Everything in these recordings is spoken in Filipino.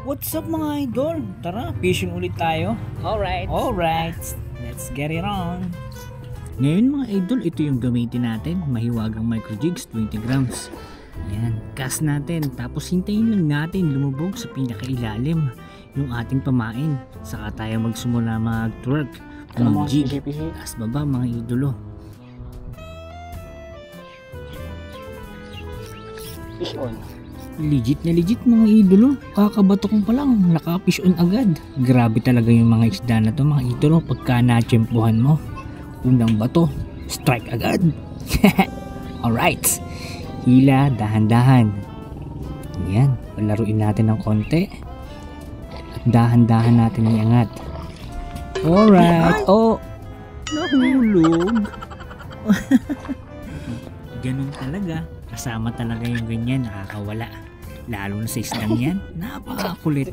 What's up mga idol? Tara, fishing ulit tayo. Alright, let's get it on. Ngayon mga idol, ito yung gamitin natin. Mahiwagang micro jigs, 20 grams. Ayan, cast natin. Tapos hintayin lang natin lumubog sa pinakailalim yung ating pamain. Saka tayo magsimula mag-twerk, mag-jig. Taas baba mga idolo. Fish on. Legit na legit mga idolo. Kakabato ko pa lang, naka-fish on agad. Grabe talaga yung mga isda na to mga idolo. Pagka na-tsempuhan mo, unang bato, strike agad. Alright, hila, dahan-dahan. Yan, palaruin natin ng konti. At dahan-dahan natin iangat. Alright, oh, nahulog. Ganun talaga. Kasama talaga yung ganyan, nakakawala. Lalo na sa islang yan, napakakulit.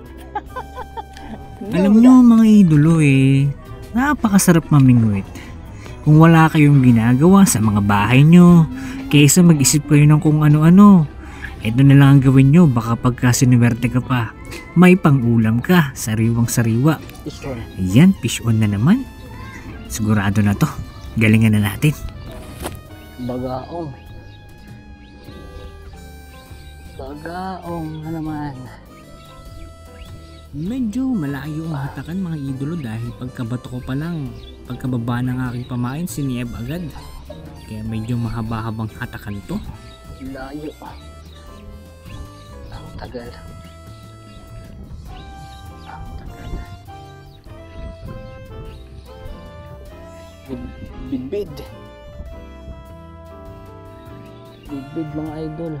Alam nyo mga idolo napakasarap mamingwit. Kung wala kayong ginagawa sa mga bahay nyo, kaysa mag-isip kayo ng kung ano-ano, ito na lang ang gawin nyo. Baka pagka sinuwerte ka pa, may pang-ulam ka, sariwang sariwa. Ayan, fish on na naman. Sigurado na to, galingan na natin. Bagaong na naman. Medyo malayo ang hatakan mga idolo dahil pagkabato ko pa lang, pagkababa ng aking pamain, siniyeb agad. Kaya medyo mahaba-habang hatakan to. Layo. Ang tagal. Bidbid mga idol.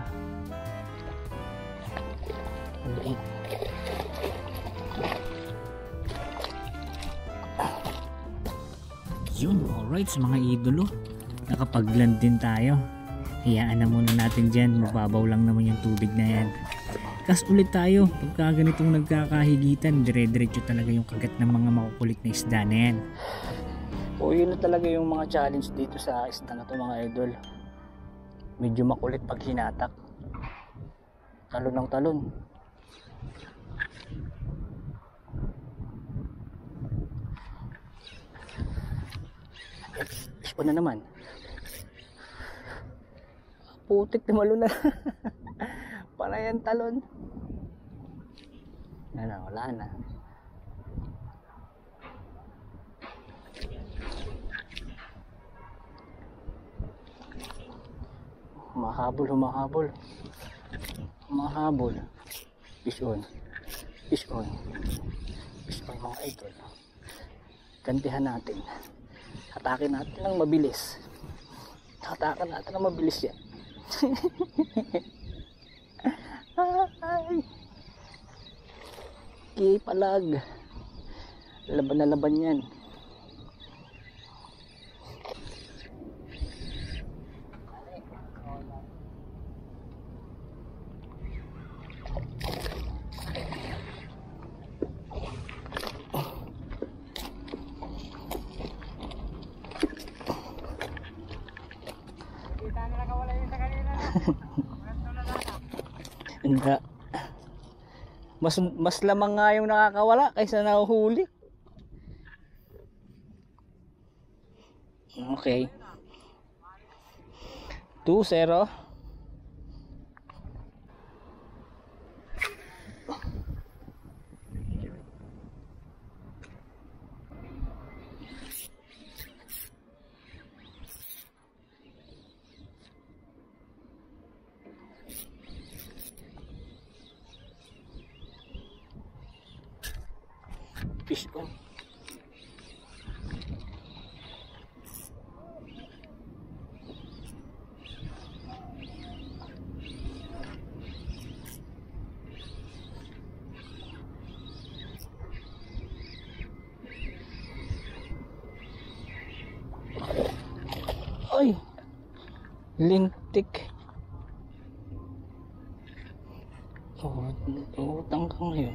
Yun, alright mga idolo, nakapag-land din tayo. Hayaan na muna natin dyan, mababaw lang naman yung tubig na yan. Kas ulit tayo, pagka ganitong nagkakahigitan, dire-diretso talaga yung kagat ng mga makukulit na isda na yan. O yun na talaga yung mga challenge dito sa isda na to mga idol. Medyo makulit pag hinatak. Talon ng talon. Isko na naman. Putik na malo na. Palayan talon. Wala na. Humahabol. Fish on mga idol. Gantihan natin. Hatakin natin ng mabilis. Yan. Ay. Kipalag. Laban na laban yan. Hindi. Mas lamang nga yung nakakawala kaysa nahuhuli. Okay. 2-0. Fish on. Ay, lintik. Utang ka ngayon.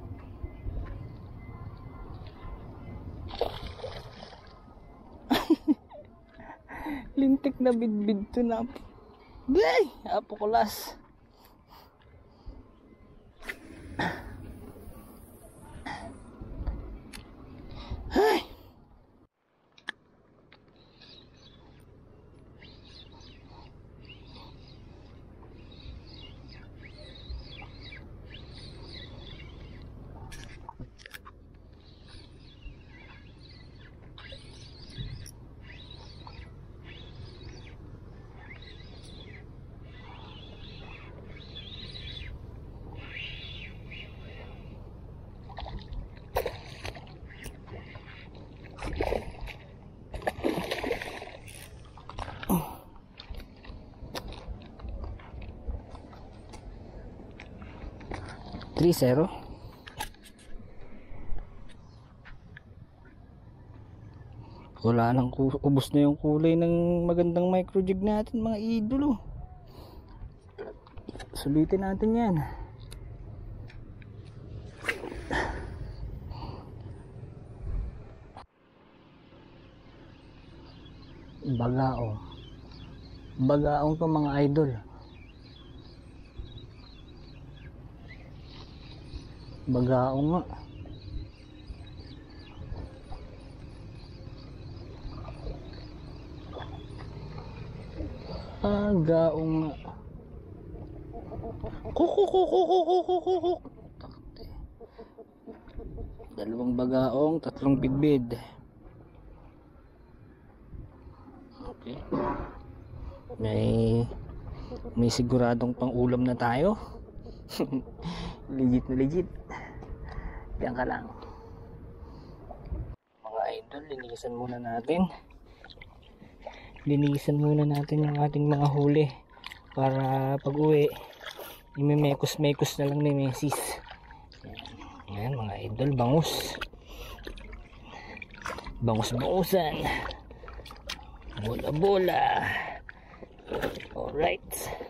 Lintik na bidbid to na. Bay! Apokulas. 3-0. Wala nang ubos na yung kulay ng magandang micro jig natin mga idolo. Sulitin natin yan. Bagaong. Bagaong to mga idol. Bagaong nga. Bagaong nga. Kukukukukukukukuk. Dalawang bagaong, 3 bidbid. Okay. May siguradong pang-ulam na tayo. Legit na legit. Diyan ka lang. Mga idol, linisan muna natin. Linisan muna natin yung ating mga huli para pag uwi imemekos-mekos na lang ni Mesis. Yan mga idol, bangus. Bangus-bangusan. Bola-bola. Alright.